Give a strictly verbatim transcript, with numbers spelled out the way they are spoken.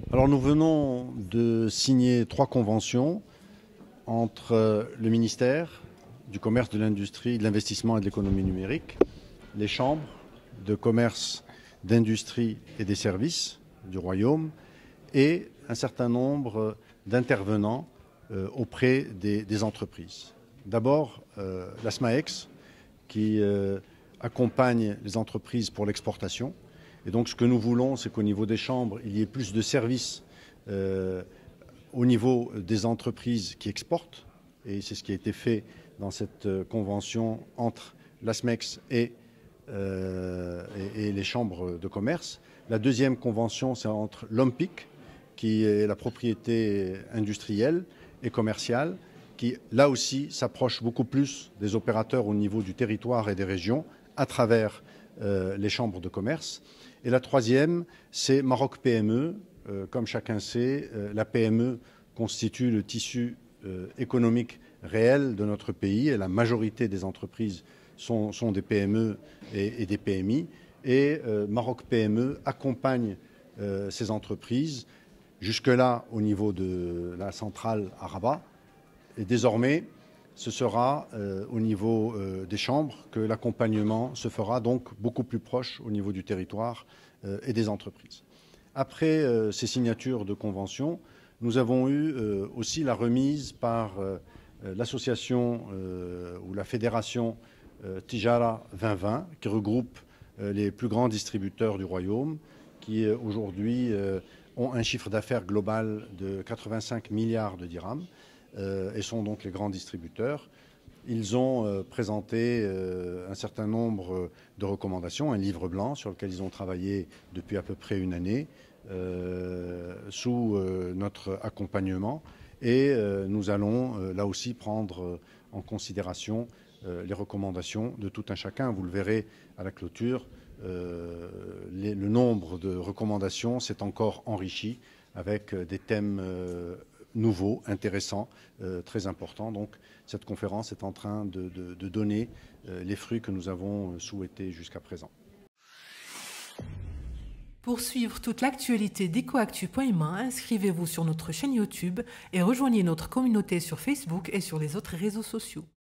Alors nous venons de signer trois conventions entre le ministère du Commerce, de l'Industrie, de l'Investissement et de l'Économie numérique, les chambres de commerce, d'industrie et des services du Royaume et un certain nombre d'intervenants euh, auprès des, des entreprises. D'abord, euh, la SMAEX qui euh, accompagne les entreprises pour l'exportation. Et donc ce que nous voulons, c'est qu'au niveau des chambres, il y ait plus de services euh, au niveau des entreprises qui exportent. Et c'est ce qui a été fait dans cette convention entre la SMEX et, euh, et, et les chambres de commerce. La deuxième convention, c'est entre l'OMPIC, qui est la propriété industrielle et commerciale, qui là aussi s'approche beaucoup plus des opérateurs au niveau du territoire et des régions à travers euh, les chambres de commerce. Et la troisième, c'est Maroc P M E. Euh, comme chacun sait, euh, la P M E constitue le tissu euh, économique réel de notre pays et la majorité des entreprises sont, sont des P M E et, et des P M I. Et euh, Maroc P M E accompagne euh, ces entreprises jusque-là au niveau de la centrale à Rabat. Et désormais, ce sera euh, au niveau euh, des chambres que l'accompagnement se fera donc beaucoup plus proche au niveau du territoire euh, et des entreprises. Après euh, ces signatures de conventions, nous avons eu euh, aussi la remise par euh, l'association euh, ou la fédération euh, Tijara vingt vingt, qui regroupe euh, les plus grands distributeurs du Royaume, qui euh, aujourd'hui euh, ont un chiffre d'affaires global de quatre-vingt-cinq milliards de dirhams. Euh, et sont donc les grands distributeurs. Ils ont euh, présenté euh, un certain nombre de recommandations, un livre blanc sur lequel ils ont travaillé depuis à peu près une année euh, sous euh, notre accompagnement. Et euh, nous allons euh, là aussi prendre euh, en considération euh, les recommandations de tout un chacun. Vous le verrez à la clôture, euh, les, le nombre de recommandations s'est encore enrichi avec euh, des thèmes euh, nouveaux, intéressants, euh, très importants. Donc cette conférence est en train de, de, de donner euh, les fruits que nous avons souhaités jusqu'à présent. Pour suivre toute l'actualité d'Ecoactu point M A, inscrivez-vous sur notre chaîne YouTube et rejoignez notre communauté sur Facebook et sur les autres réseaux sociaux.